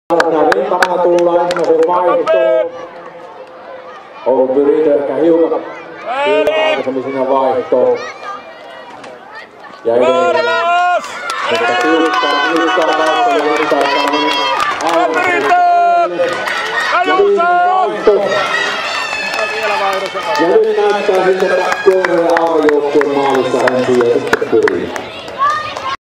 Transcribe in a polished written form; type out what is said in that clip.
Rintamalla tullaan ensimmäisen vaihtoon. Oulu pyritään ehkä hiukan aikaisemmin sinne vaihtoon. Ja edelleen. Tiukkaa vaihtoa. Ja nyt näyttää sitten, että Kouvolan aamujoukkueen maalissa hän tulee pyriin.